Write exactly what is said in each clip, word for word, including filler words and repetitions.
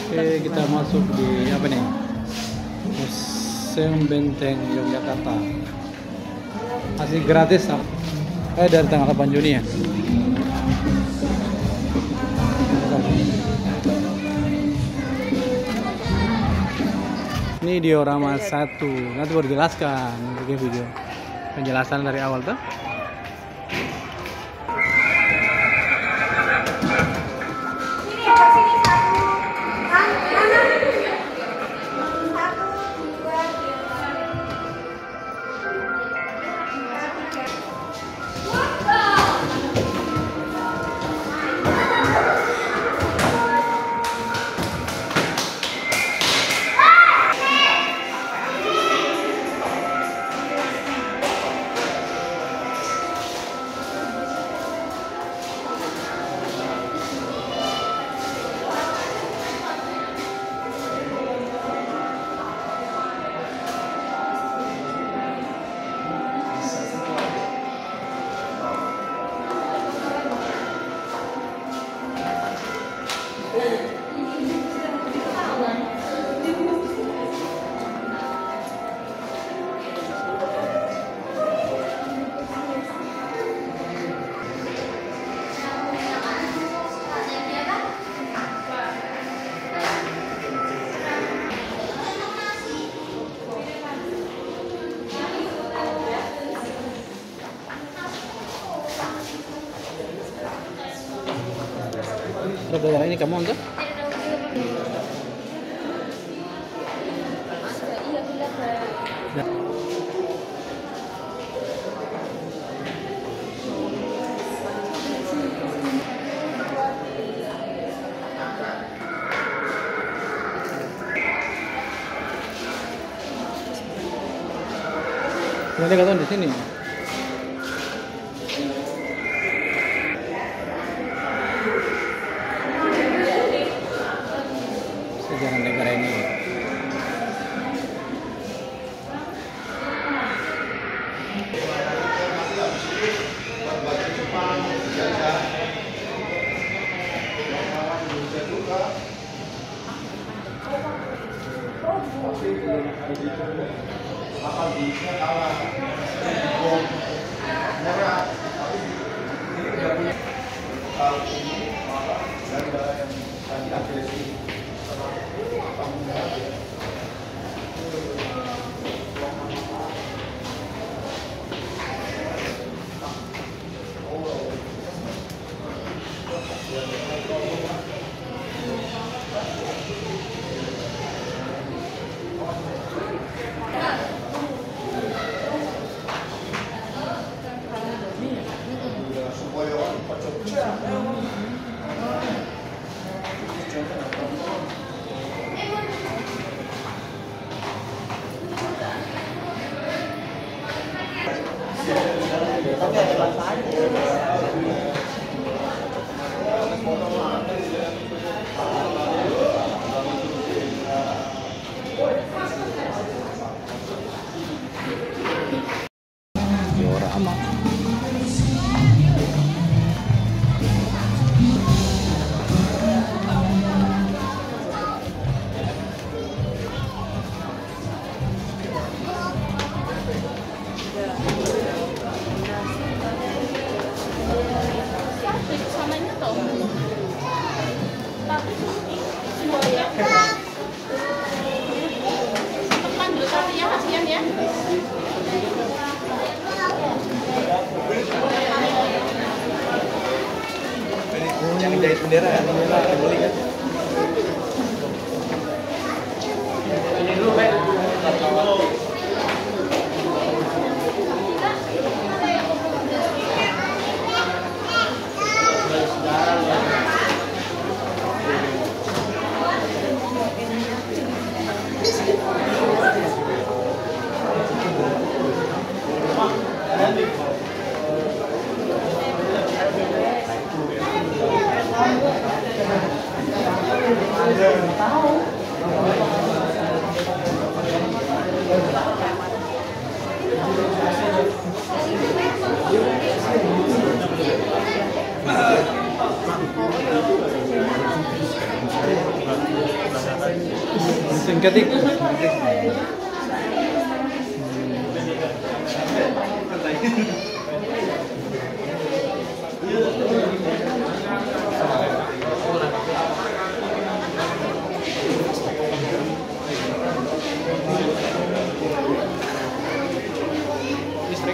Oke, kita masuk di apa nih? Museum Benteng Yogyakarta. Masih gratis, eh dari tanggal delapan Juni ya. Ini diorama satu. Nanti baru jelaskan bikin video penjelasan dari awal tuh. Saudara ini kamu untuk? Nanti kata di sini. Sejarah negara ini. Diorama. Yang jahit bendera kan, bendera yang beli kan. Ini dulu, Pak. Mesin ketik. Listrik.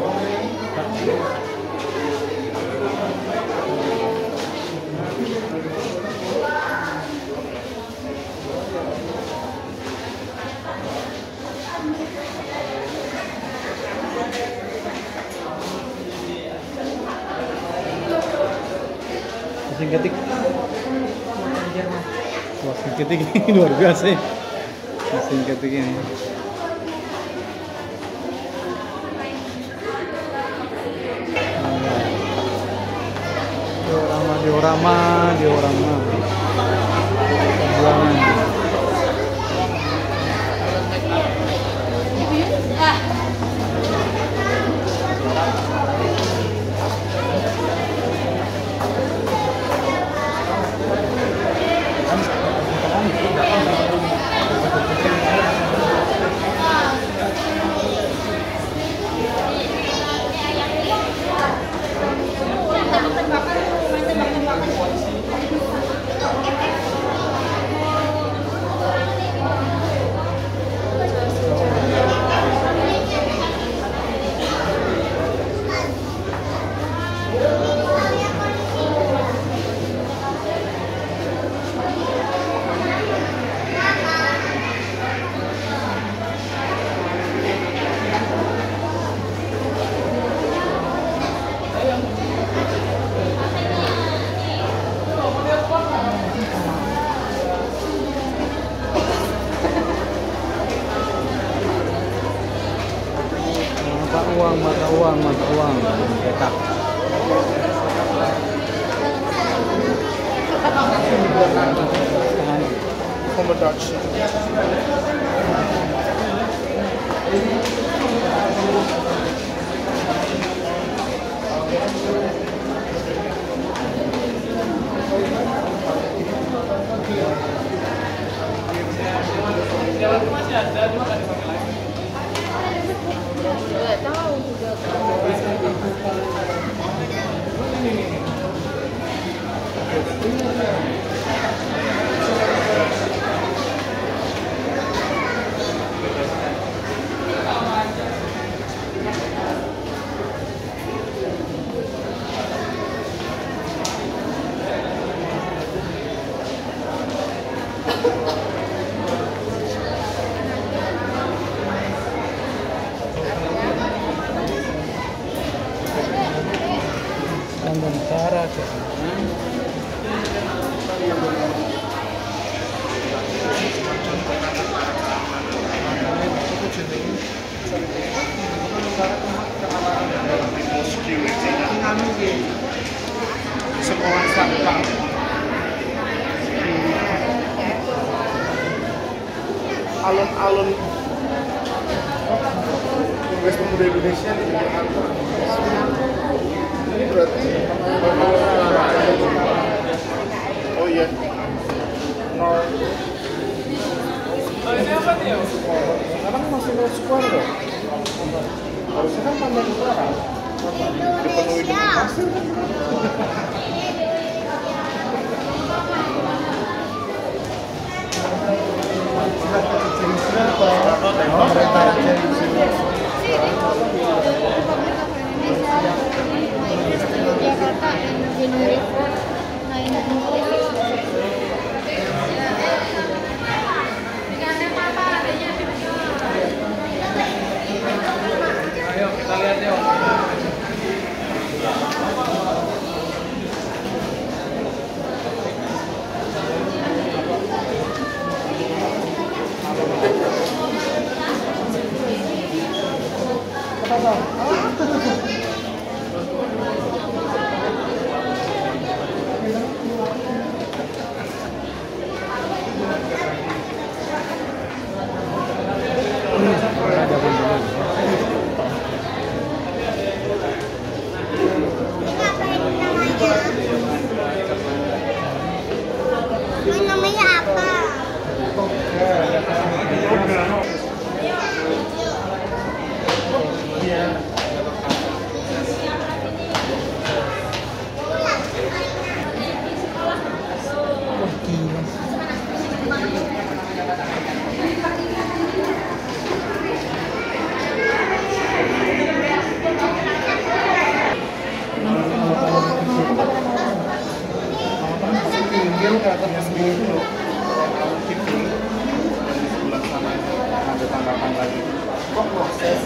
Mesin ketik. Wah, mesin ketik ini luar biasa ya. Mesin ketik ini. Diorama, diorama, diorama. Buangan. Mata uang, mata uang, mata uang, cetak. Accommodation. Nggak tahu, nggak tahu. Dan tentara ke sana. Sekolah sampah. Alun-alun Kongres Pemuda Indonesia di Jakarta. Ini berarti oh iya. Nol. Oh, ini apa nih? Sekarang masih nol square dong. Harusnya kan pandang utara. Dipenuhi dengan pasir. Jakarta Energy Ayo kita lihat yuk. Namanya apa? Dia lu ke atas sendiri dulu. Kalau T V yang di sebelah sana ada tangga-tangga gitu. Kok proses?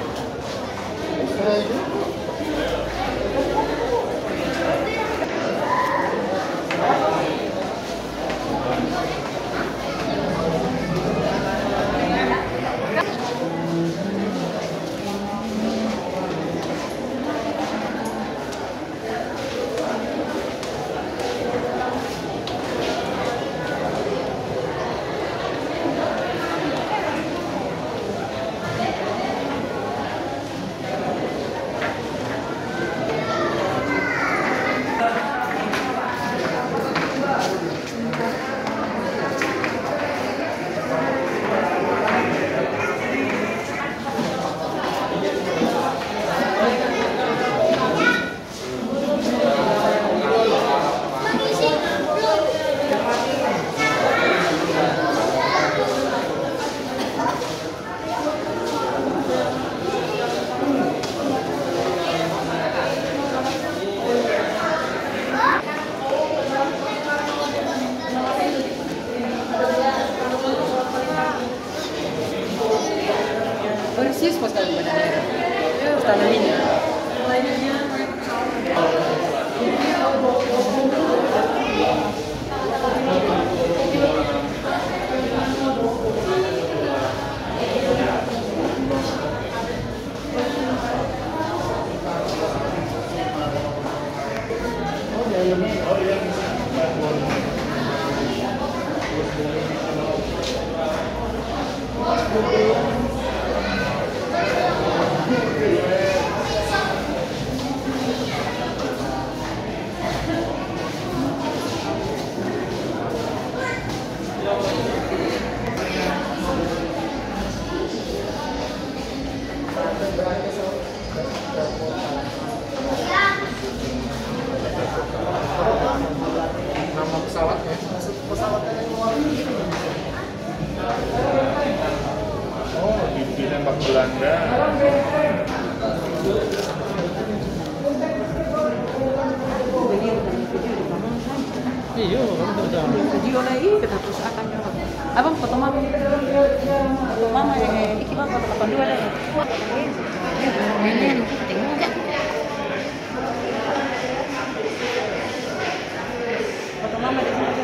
Persis pas kali benar. Tanah ini. Nama pesawatnya? Pesawatnya yang luar. Oh, di ditembak Belanda. Iya, kan udah. Video lagi kita terus akan nyorot. Abang foto mama. Foto mama yang iki bang foto delapan dua deh. Ini tinggal. Foto mama di sini.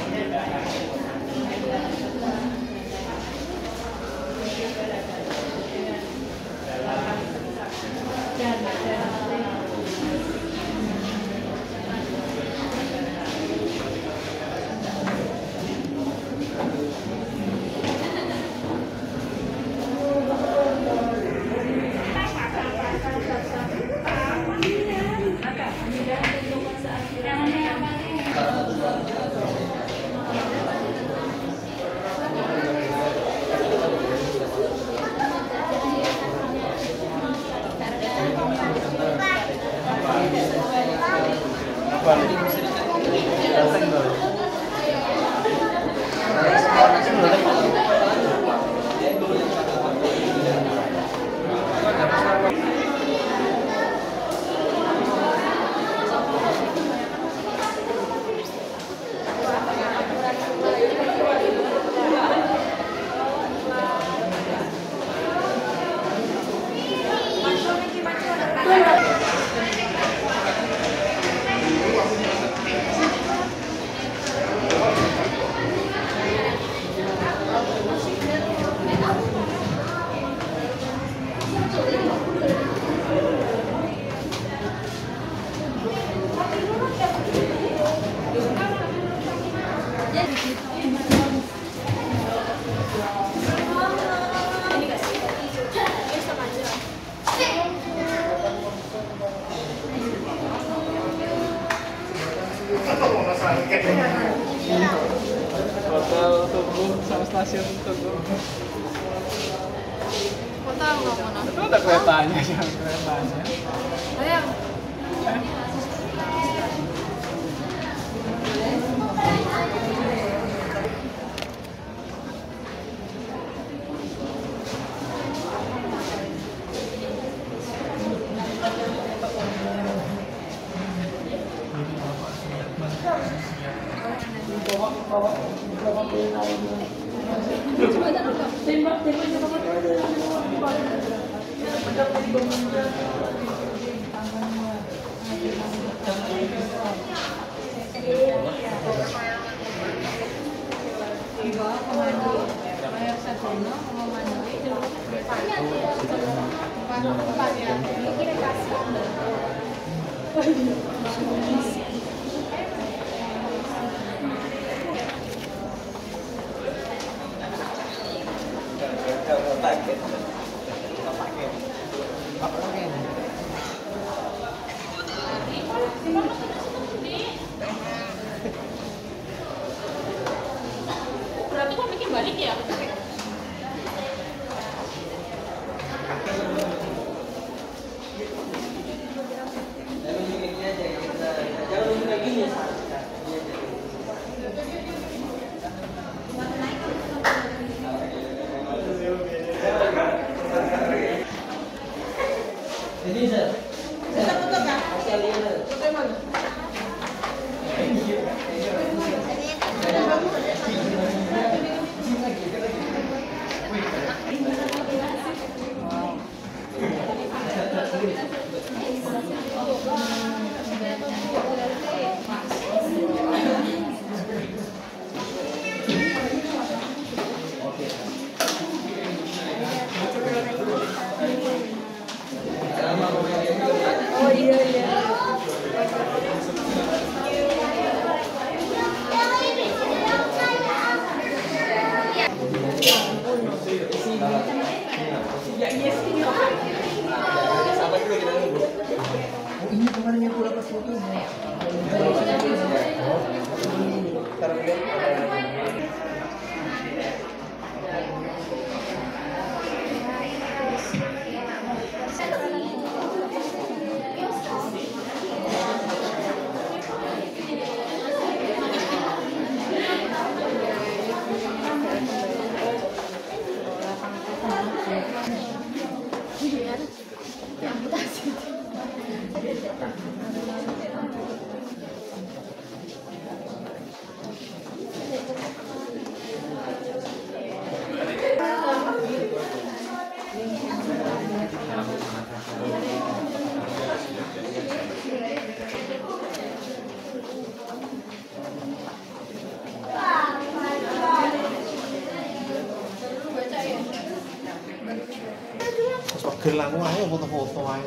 Hotel Tugu sama stasiun Tugu. Kok tahu nggak mana? Itu ada keretanya, yang keretanya. Sayang. Berarti kok bikin balik ya? Ini kemarin yang aku dapat foto. Gelang aja foto-foto aja.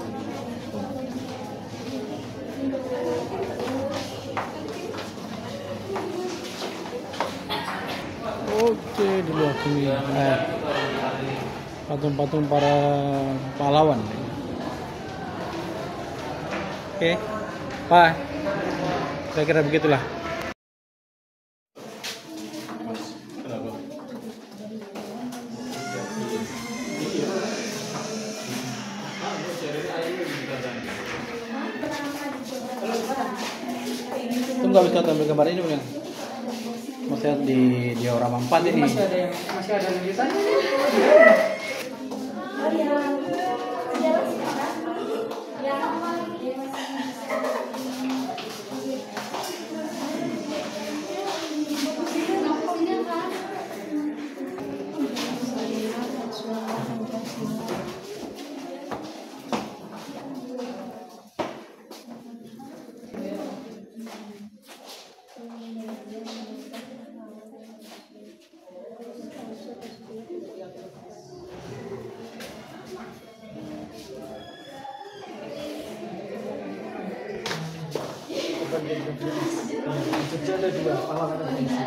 Oke, di luar sini eh, patung-patung para pahlawan. Oke, bye. Saya kira begitulah. Tunggu habis kata ambil gambar ini bukan? Masih ada di diorama empat ini. Masih ada yang masih ada lanjutan. Jogja ada dua, Malang ada dua.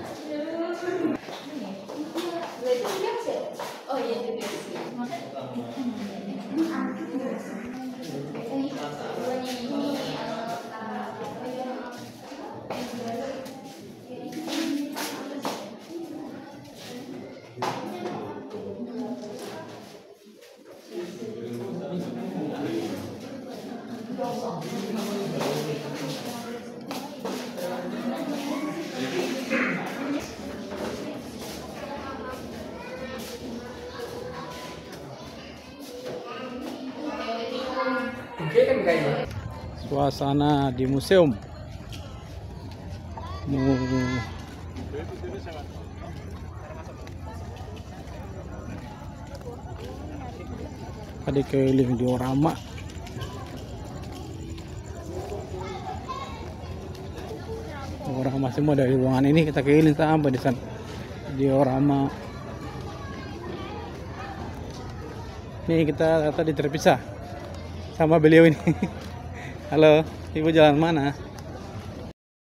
Oh iya, Suasana di museum. Mu- Tadi keliling diorama. Diorama semua dari ruangan ini kita keliling sampai di sana. Diorama. Nih kita tadi terpisah sama beliau ini. Halo, ibu jalan mana?